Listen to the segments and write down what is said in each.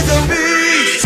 with a beast.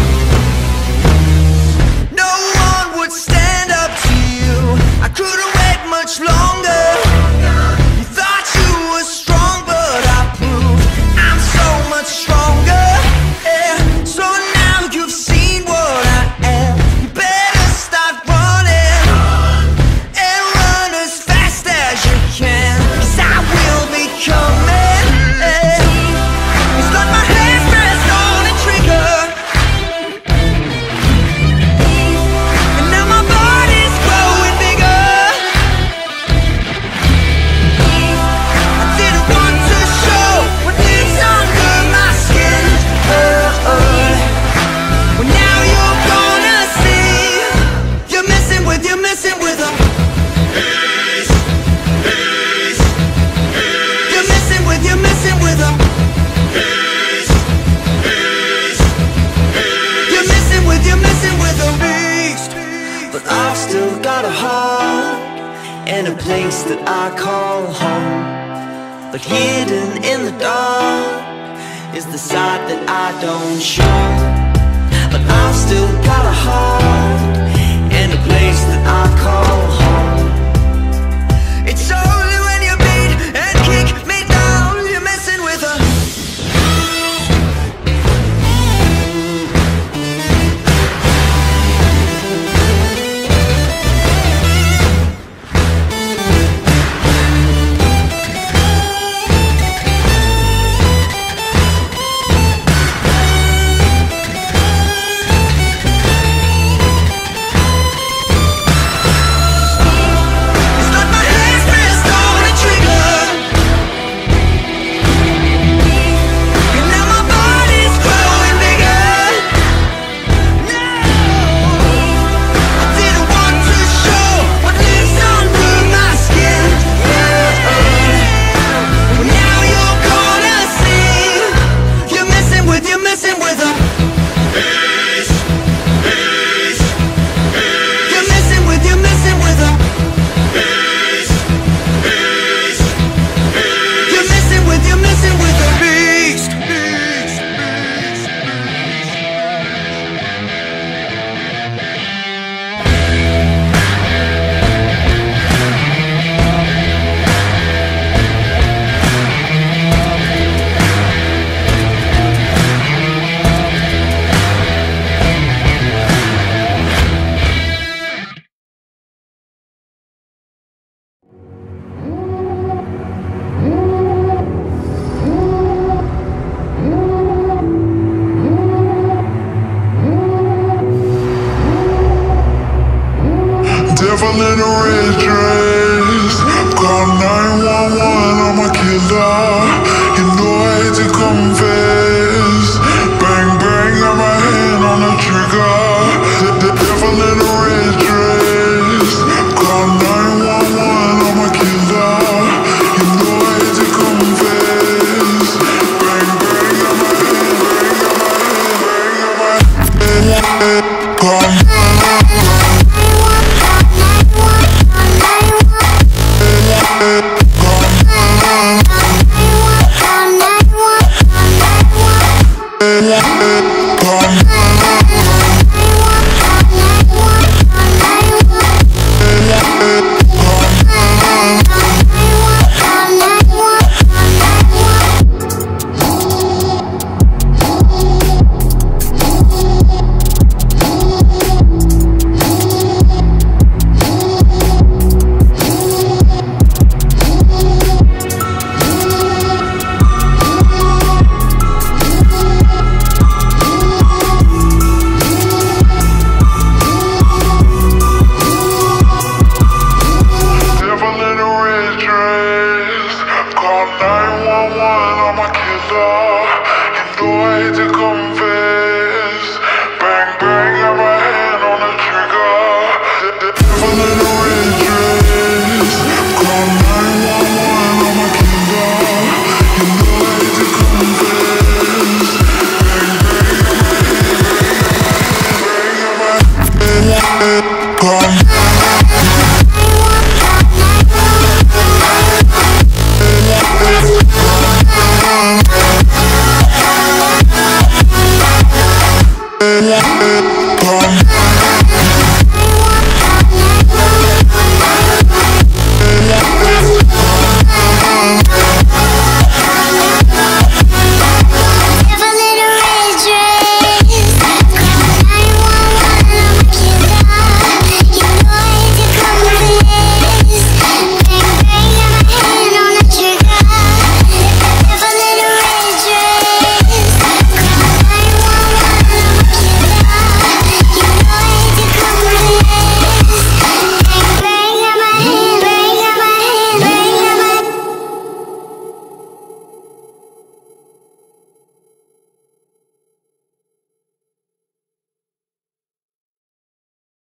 No one would stand up to you. I couldn't wait much longer. You thought you were strong, but I proved I'm so much stronger. Yeah. So now you've seen what I am. You better start running and run as fast as you can, 'cause I will be coming. Yeah. It's like my hands pressed on a trigger, and now my body's growing bigger. I didn't want to show what lives under my skin. Well, now you're gonna see. You're messing with a Beast. You're messing with a Beast. You're messing with a beast. But I've still got a heart and a place that I call home. But hidden in the dark is the side that I don't show. But I've still got a heart and a place that I call home. It's only when you beat and kick me down, you're messing with a. It's like my hands pressed on a trigger, and now my body's growing bigger. No, I didn't want to show what lives under my skin. Well, now you're gonna see. You're messing with a Beast. You're messing with a Beast. You're messing with a beast. Devil in a red dress, call 911, I'm a killer. You know I hate to confess. Bang bang, got my hand on the trigger. The devil in a red dress, call 911, I'm a killer. You know I hate to confess. Bang bang, got my hand, bang got my hand.